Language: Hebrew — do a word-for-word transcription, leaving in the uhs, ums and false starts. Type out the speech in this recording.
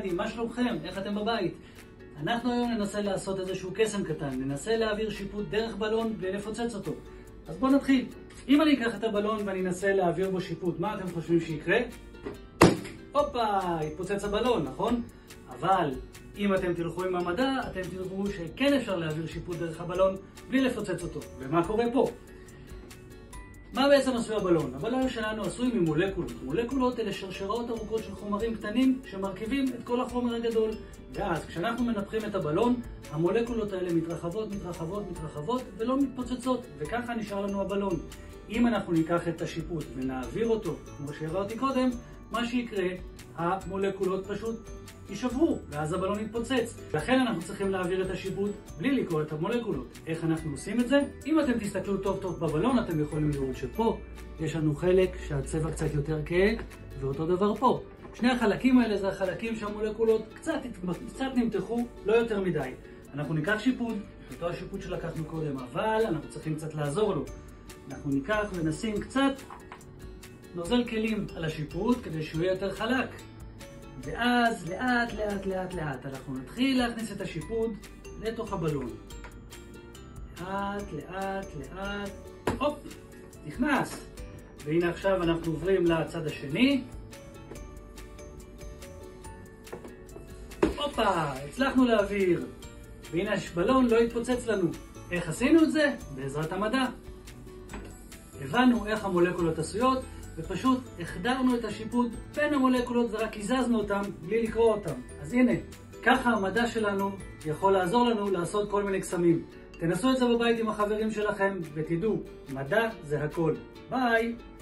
ילדים, מה שלומכם? איך אתם בבית? אנחנו היום ננסה לעשות איזשהו קסם קטן, ננסה להעביר שיפוט דרך בלון בלי לפוצץ אותו. אז בואו נתחיל. אם אני אקח את הבלון ואני אנסה להעביר בו שיפוט, מה אתם חושבים שיקרה? הופה, התפוצץ הבלון, נכון? אבל אם אתם תלכו עם המדע, אתם תראו שכן אפשר להעביר שיפוט דרך הבלון בלי לפוצץ אותו. ומה קורה פה? מה בעצם עשוי הבלון? הבלון שלנו עשוי ממולקולות. מולקולות אלה שרשראות ארוכות של חומרים קטנים שמרכיבים את כל החומר הגדול. ואז כשאנחנו מנפחים את הבלון, המולקולות האלה מתרחבות, מתרחבות, מתרחבות ולא מתפוצצות. וככה נשאר לנו הבלון. אם אנחנו ניקח את השיפוט ונעביר אותו, כמו שהראיתי קודם, מה שיקרה, המולקולות פשוט יישברו, ואז הבלון יתפוצץ. לכן אנחנו צריכים להעביר את השיפוט בלי לקרוא את המולקולות. איך אנחנו עושים את זה? אם אתם תסתכלו טוב טוב בבלון, אתם יכולים לראות שפה יש לנו חלק שהצבע קצת יותר כהה, ואותו דבר פה. שני החלקים האלה זה החלקים שהמולקולות קצת, קצת נמתחו, לא יותר מדי. אנחנו ניקח שיפוט, אותו השיפוט שלקחנו קודם, אבל אנחנו צריכים קצת לעזור לו. אנחנו ניקח ונשים קצת נוזל כלים על השיפוט כדי שהוא יהיה יותר חלק. ואז לאט לאט לאט לאט אנחנו נתחיל להכניס את השיפוט לתוך הבלון. לאט לאט לאט, הופ, נכנס. והנה עכשיו אנחנו עוברים לצד השני. הופה, הצלחנו להעביר. והנה הבלון לא התפוצץ לנו. איך עשינו את זה? בעזרת המדע. הבנו איך המולקולות עשויות, ופשוט החדרנו את השיפוט בין המולקולות ורק הזזנו אותם בלי לקרוא אותם. אז הנה, ככה המדע שלנו יכול לעזור לנו לעשות כל מיני קסמים. תנסו את זה בבית עם החברים שלכם ותדעו, מדע זה הכל. ביי!